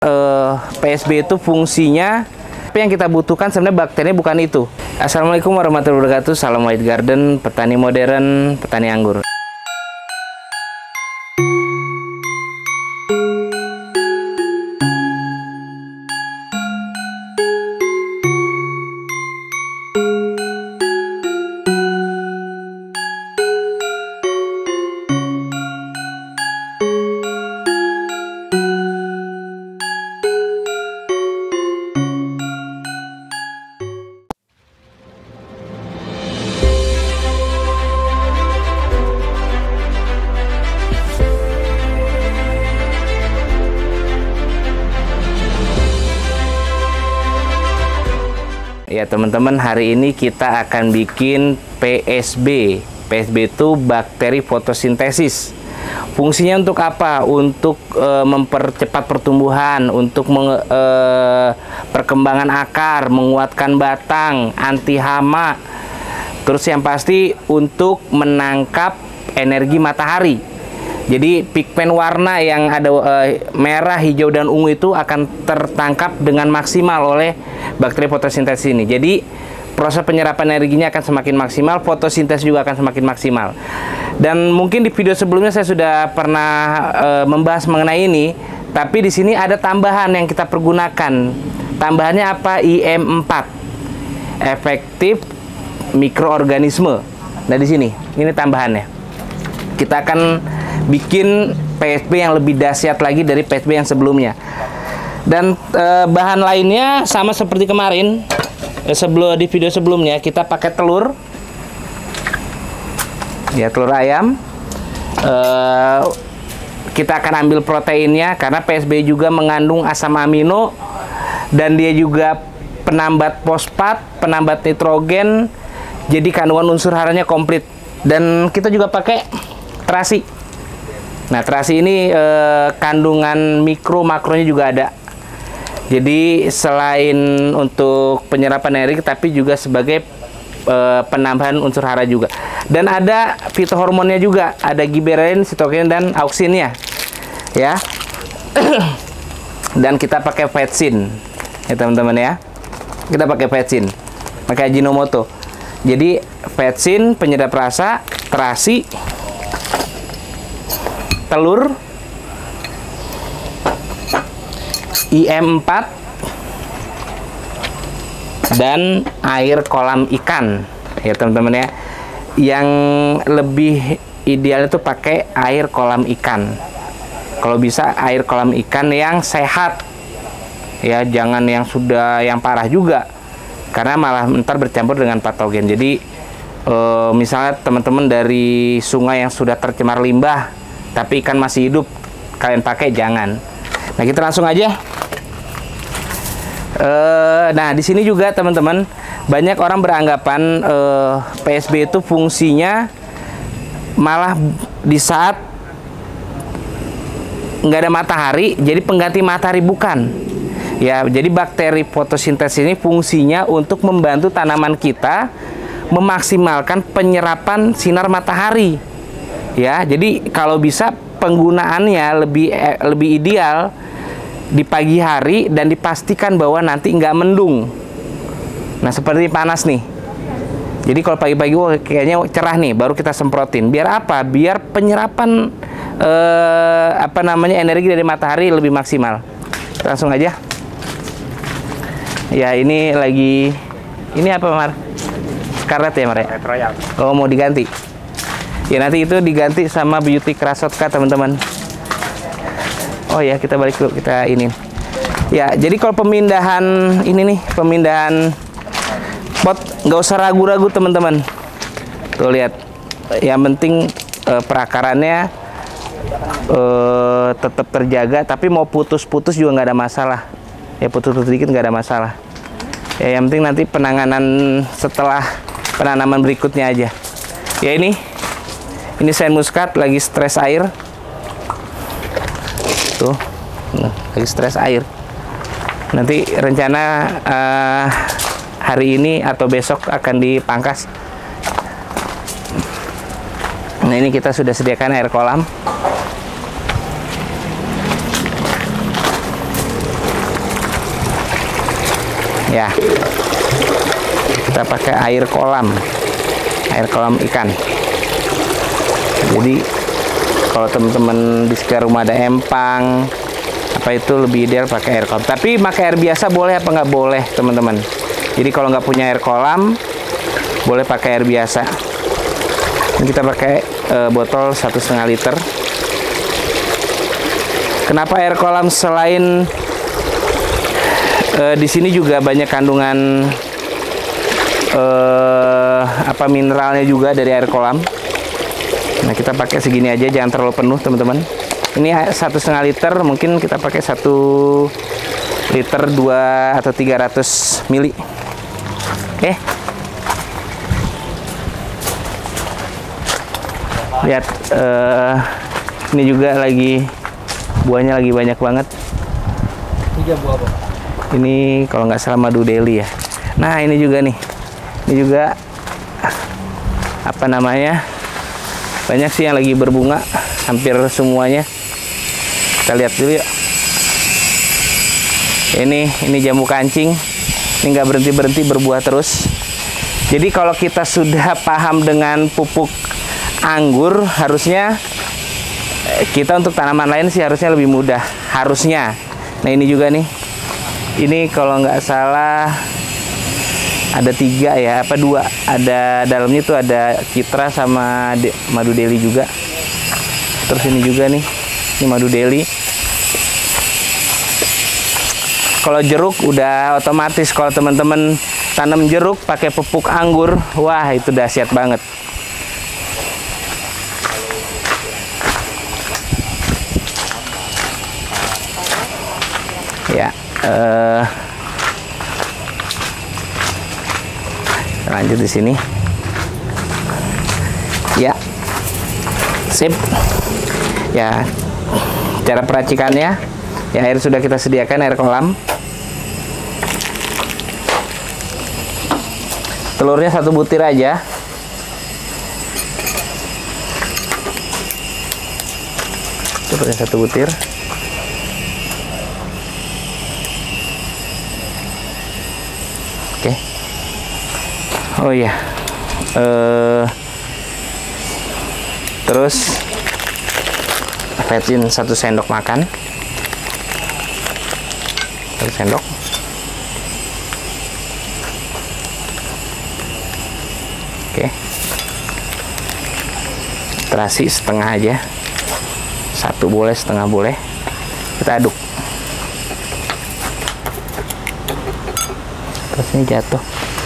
PSB itu fungsinya, tapi yang kita butuhkan sebenarnya bakterinya bukan itu. Assalamualaikum warahmatullahi wabarakatuh. Salam White Garden, petani modern, petani anggur. Ya teman-teman, hari ini kita akan bikin PSB. PSB itu bakteri fotosintesis. Fungsinya untuk apa? Untuk mempercepat pertumbuhan, untuk perkembangan akar, menguatkan batang, anti hama. Terus yang pasti untuk menangkap energi matahari. Jadi pigmen warna yang ada merah, hijau, dan ungu itu akan tertangkap dengan maksimal oleh bakteri fotosintesis ini. Jadi proses penyerapan energinya akan semakin maksimal, fotosintesis juga akan semakin maksimal. Dan mungkin di video sebelumnya saya sudah pernah membahas mengenai ini, tapi di sini ada tambahan yang kita pergunakan. Tambahannya apa? IM4, efektif mikroorganisme. Nah di sini, ini tambahannya. Kita akan bikin PSB yang lebih dahsyat lagi dari PSB yang sebelumnya. Dan bahan lainnya sama seperti kemarin, di video sebelumnya kita pakai telur, ya telur ayam. Kita akan ambil proteinnya karena PSB juga mengandung asam amino dan dia juga penambat fosfat, penambat nitrogen. Jadi kandungan unsur haranya komplit. Dan kita juga pakai terasi. Nah terasi ini kandungan mikro makronya juga ada. Jadi selain untuk penyerapan energi, tapi juga sebagai penambahan unsur hara juga. Dan ada fitohormonnya juga, ada giberellin, sitokin, dan auksinnya, ya. Dan kita pakai vetsin, ya teman-teman ya. Kita pakai vetsin, pakai Ajinomoto. Jadi vetsin penyedap rasa, terasi, telur, IM4, dan air kolam ikan, ya teman-teman ya. Yang lebih ideal itu pakai air kolam ikan. Kalau bisa air kolam ikan yang sehat, ya jangan yang sudah yang parah juga, karena malah ntar bercampur dengan patogen. Jadi misalnya teman-teman dari sungai yang sudah tercemar limbah, tapi ikan masih hidup, kalian pakai jangan. Nah kita langsung aja. Nah di sini juga teman-teman, banyak orang beranggapan PSB itu fungsinya malah di saat nggak ada matahari, jadi pengganti matahari. Bukan ya. Jadi bakteri fotosintesis ini fungsinya untuk membantu tanaman kita memaksimalkan penyerapan sinar matahari, ya. Jadi kalau bisa penggunaannya lebih ideal di pagi hari dan dipastikan bahwa nanti nggak mendung. Nah seperti panas nih. Jadi kalau pagi-pagi kayaknya cerah nih, baru kita semprotin. Biar apa? Biar penyerapan energi dari matahari lebih maksimal. Langsung aja. Ya ini lagi, ini apa Mar? Scarlet ya Mar? Royal. Oh mau diganti? Ya nanti itu diganti sama Beauty Krasotka teman-teman. Oh ya kita balik dulu, kita ini. Ya jadi kalau pemindahan ini nih, pemindahan pot nggak usah ragu-ragu teman-teman. Tuh lihat, yang penting perakarannya tetap terjaga, tapi mau putus-putus juga nggak ada masalah. Ya putus-putus dikit nggak ada masalah. Ya yang penting nanti penanganan setelah penanaman berikutnya aja. Ya ini Shine Muscat lagi stres air. Tuh, lagi stres air. Nanti rencana hari ini atau besok akan dipangkas. Nah ini kita sudah sediakan air kolam. Ya, kita pakai air kolam ikan. Jadi kalau teman-teman di sekitar rumah ada empang apa itu, lebih ideal pakai air kolam. Tapi pakai air biasa boleh apa nggak boleh teman-teman? Jadi kalau nggak punya air kolam boleh pakai air biasa. Ini kita pakai botol 1,5 liter. Kenapa air kolam? Selain di sini juga banyak kandungan mineralnya juga dari air kolam. Nah, kita pakai segini aja, jangan terlalu penuh teman-teman. Ini 1,5 liter, mungkin kita pakai 1 liter 2 atau 300 mili. Oke. Lihat, ini juga lagi buahnya lagi banyak banget. 3 buah apa? Ini kalau nggak salah madu Delhi ya. Nah, ini juga nih. Ini juga apa namanya? Banyak sih yang lagi berbunga, hampir semuanya. Kita lihat dulu yuk. Ini jambu kancing. Ini nggak berhenti-berhenti berbuah terus. Jadi kalau kita sudah paham dengan pupuk anggur, harusnya kita untuk tanaman lain sih harusnya lebih mudah. Harusnya. Nah, ini juga nih. Ini kalau nggak salah ada 3 ya, apa 2. Ada dalamnya tuh ada citra sama madu Delhi juga. Terus ini juga nih, ini madu Delhi. Kalau jeruk udah otomatis, kalau teman-teman tanam jeruk pakai pupuk anggur, wah itu dahsyat banget. Ya, lanjut di sini. Ya, sip. Ya, cara peracikannya, ya air sudah kita sediakan, air kolam. Telurnya 1 butir aja. Telurnya 1 butir. Oke. Oh iya. Terus petsin 1 sendok makan. 1 sendok. Oke. Terasi setengah aja. 1 boleh, setengah boleh. Kita aduk. Terus ini jatuh.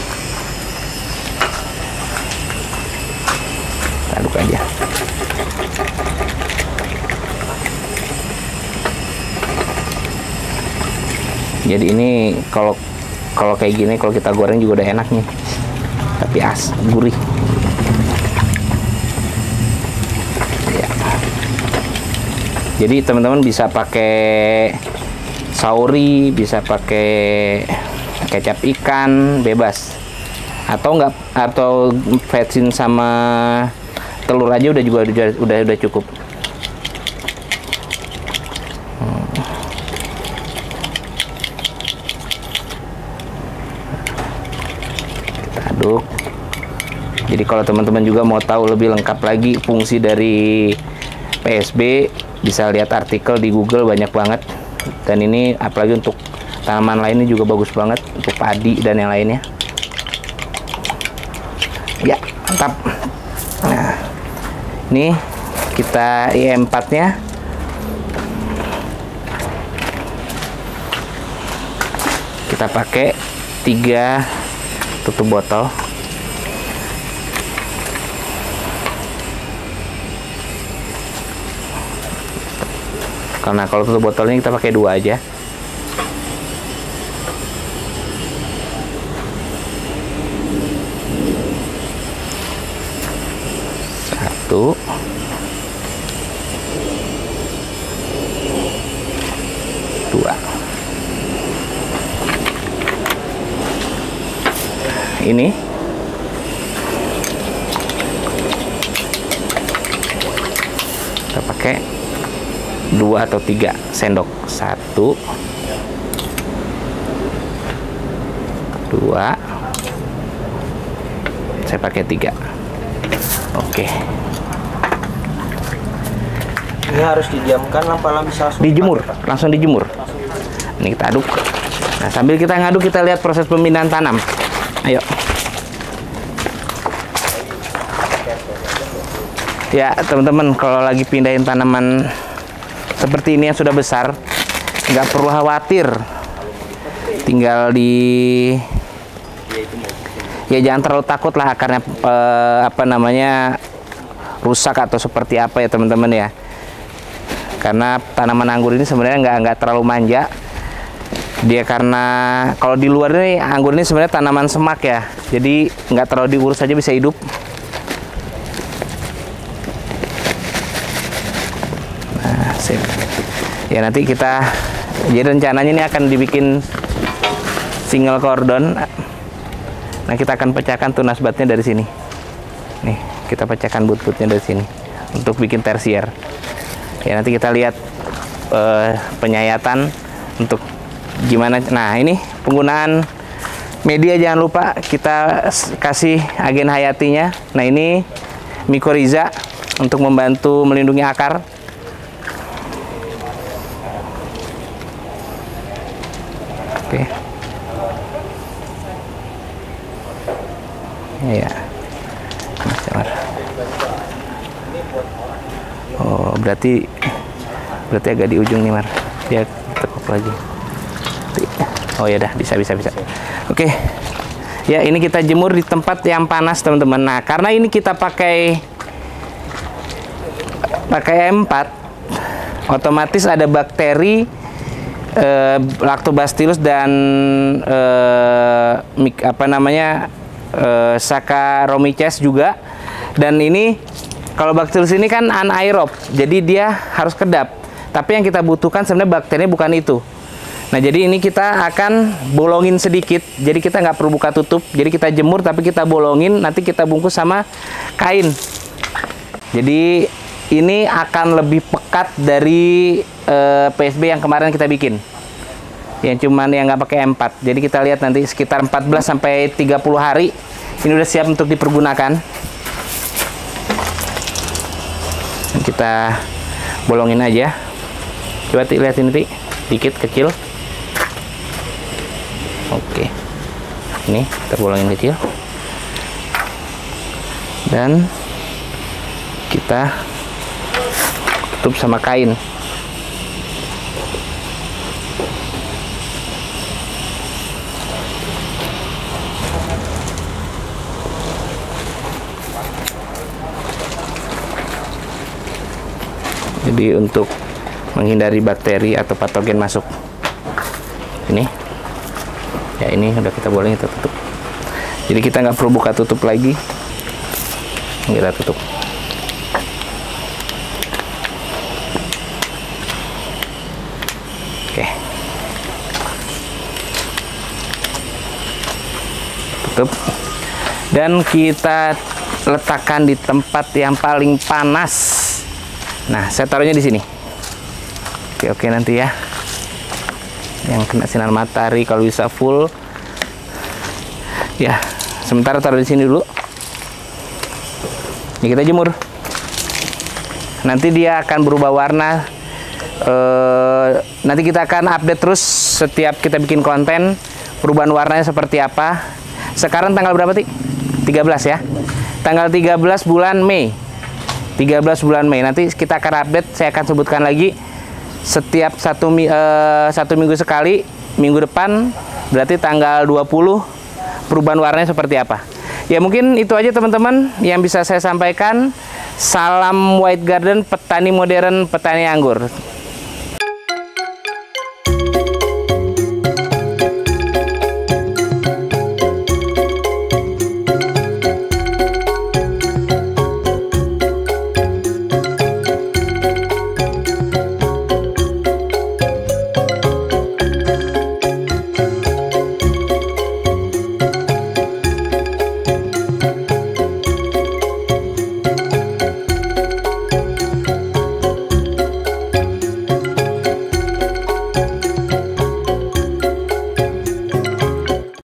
Kita aduk aja. Jadi ini kalau kayak gini, kalau kita goreng juga udah enak nih. Tapi gurih. Ya. Jadi teman-teman bisa pakai sauri, bisa pakai kecap ikan, bebas. Atau vetsin sama telur aja udah cukup. Aduk. Jadi kalau teman-teman juga mau tahu lebih lengkap lagi fungsi dari PSB, bisa lihat artikel di Google banyak banget. Dan ini apalagi untuk tanaman lainnya juga bagus banget, untuk padi dan yang lainnya. Ya, mantap. Nah, ini kita IM4-nya. Kita pakai 3 tutup botol. Karena kalau tutup botolnya kita pakai 2 aja. Satu. Dua. Ini kita pakai 2 atau 3 sendok. 1 2. Saya pakai 3. Oke. Ini harus didiamkan apa bisa langsung Dijemur, dipakai, Pak? langsung dijemur. Ini kita aduk. Nah, sambil kita ngaduk, kita lihat proses pemindahan tanam. Ayo. Ya, teman-teman, kalau lagi pindahin tanaman seperti ini yang sudah besar, nggak perlu khawatir. Tinggal ya jangan terlalu takut lah akarnya apa namanya rusak atau seperti apa ya teman-teman ya. Karena tanaman anggur ini sebenarnya nggak terlalu manja. Dia karena kalau di luar ini anggur ini sebenarnya tanaman semak ya. Jadi nggak terlalu diurus aja bisa hidup. Nah, sip. Ya nanti kita, jadi rencananya ini akan dibikin single cordon. Nah, kita akan pecahkan tunas batnya dari sini. Nih, kita pecahkan but-butnya dari sini untuk bikin tersier. Ya, nanti kita lihat penyayatan untuk gimana. Nah, ini penggunaan media, jangan lupa kita kasih agen hayatinya. Nah, ini mycorrhiza untuk membantu melindungi akar. Oke. Ya. Oh, berarti agak di ujung nih, Mar. Dia tekuk lagi. Oh ya dah, bisa. Oke. Ya, ini kita jemur di tempat yang panas, teman-teman. Nah, karena ini kita pakai M4, otomatis ada bakteri Lactobacillus dan Saccharomyces juga. Dan ini kalau Bacillus ini kan anaerob, jadi dia harus kedap. Tapi yang kita butuhkan sebenarnya bakterinya bukan itu. Nah, jadi ini kita akan bolongin sedikit. Jadi kita nggak perlu buka tutup. Jadi kita jemur tapi kita bolongin. Nanti kita bungkus sama kain. Jadi ini akan lebih pekat dari PSB yang kemarin kita bikin. Yang cuman yang nggak pakai M4. Jadi kita lihat nanti sekitar 14 sampai 30 hari ini udah siap untuk dipergunakan. Kita bolongin aja. Coba lihat ini, dikit kecil. Oke. Ini terbolongin kecil. Dan kita tutup sama kain. Jadi untuk menghindari bakteri atau patogen masuk. Ini ya, ini udah kita boleh kita tutup. Jadi kita nggak perlu buka tutup lagi. Kita tutup. Oke, tutup. Dan kita letakkan di tempat yang paling panas. Nah, saya taruhnya di sini. Oke, nanti ya. Yang kena sinar matahari kalau bisa full. Ya, sementara taruh di sini dulu. Ini kita jemur. Nanti dia akan berubah warna. Nanti kita akan update terus setiap kita bikin konten. Perubahan warnanya seperti apa. Sekarang tanggal berapa, Ti? 13 ya. Tanggal 13 bulan Mei. 13 bulan Mei. Nanti kita akan update, saya akan sebutkan lagi setiap satu minggu sekali. Minggu depan berarti tanggal 20 perubahan warnanya seperti apa. Ya, mungkin itu aja teman-teman yang bisa saya sampaikan. Salam White Garden, petani modern, petani anggur.